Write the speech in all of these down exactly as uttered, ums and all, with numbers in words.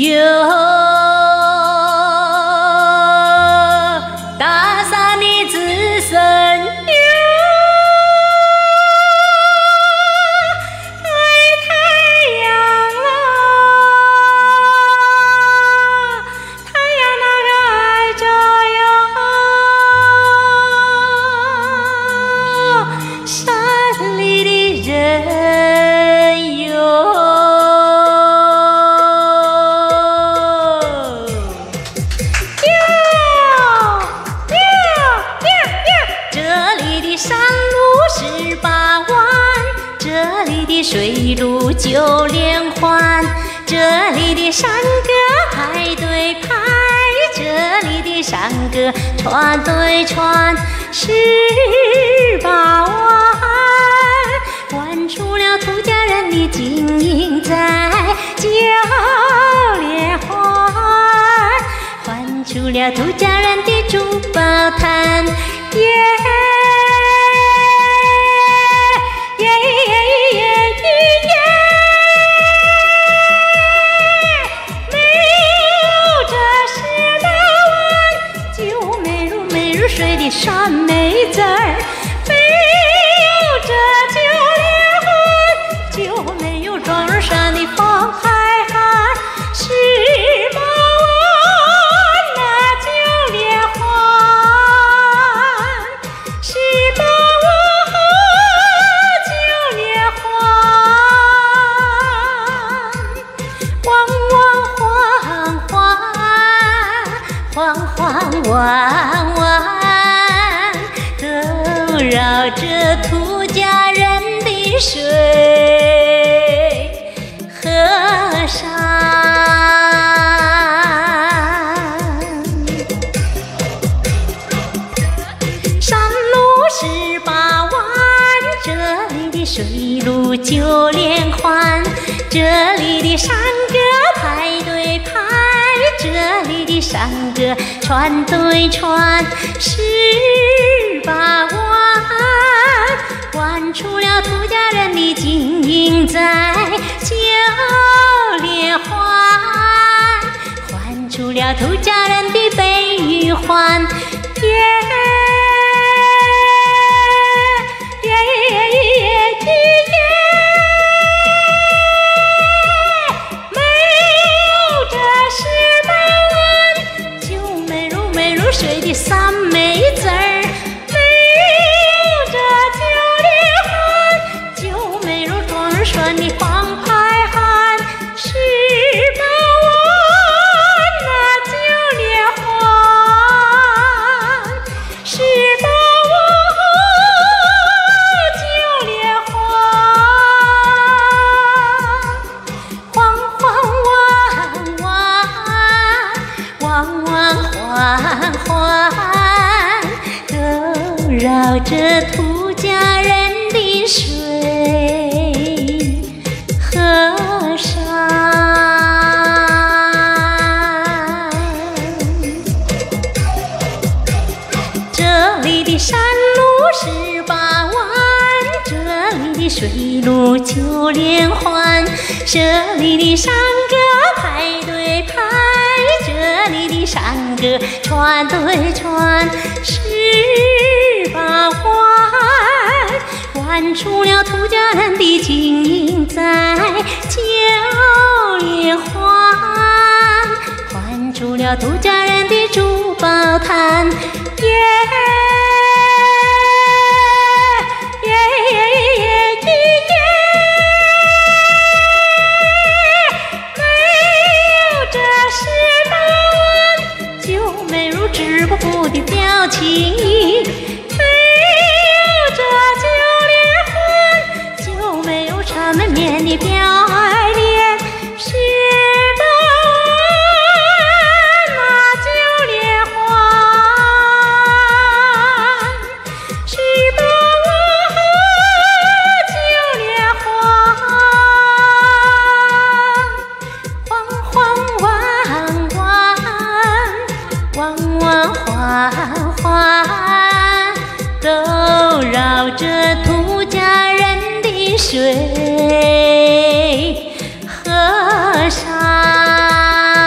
有大山的子孙有爱太阳啦，太阳那个爱照耀山里的人有。水路九连环，这里的山歌排对排，这里的山歌串对串，十八弯，弯出了土家人的金银在九连环，换出了土家人的珠宝坛，耶。水的山妹子儿，没有这九连环，就没有庄山的方海涵。十八弯那九连环，十八弯九连环，弯弯环环，环环弯弯。绕着土家人的水和山，山路十八弯，这里的水路九连环，这里的山歌排对排，这里的山歌串对串，十八弯。换出了土家人的金银在九连环，换出了土家人的悲与欢，耶耶耶耶耶，没有这十八弯，就没有没有水的三妹子儿。山的方海涵，十八弯那九连环，十八弯九连环，环环弯弯，弯弯环环，都绕着土家人的水和山，这里的山路十八弯，这里的水路九连环，这里的山歌排对排，这里的山歌串对串，十八弯。换出了土家人的金银在九连环，换出了土家人的珠宝坛，耶耶耶耶耶耶，没有这十八弯，就没有止不住的表情。满面的表脸，十八弯那九连环，十八弯九连环，环环弯弯，弯弯环环，都绕着土家人水和山。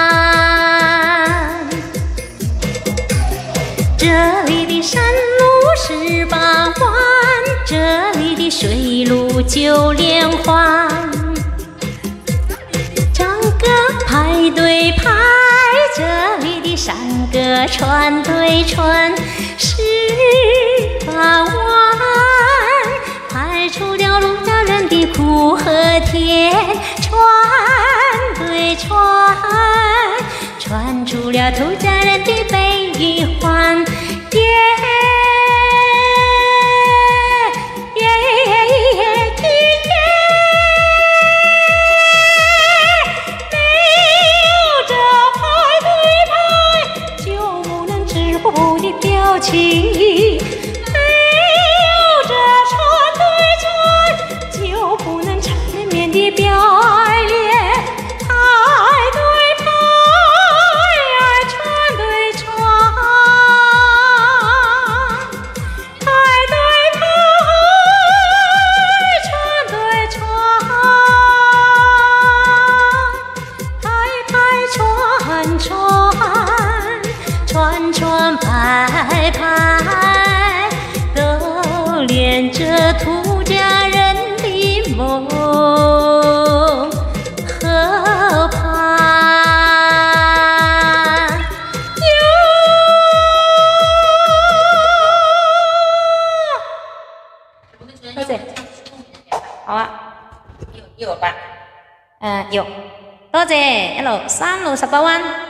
这里的山路十八弯，这里的水路九连环。张歌排对排，这里的山歌串对串，十八弯排除了陆家人的苦和甜，串对串串出了土家人的悲与欢。耶耶耶耶耶没有这排对排，就不能止步的表情；没有这串对串，就不能缠绵的表演。排对排，串对串，排对排，串对串，排排串串，串串排排，都连着土家人的梦和盼。多謝，好啊，要要吧？誒、有，多謝一路三路十八彎。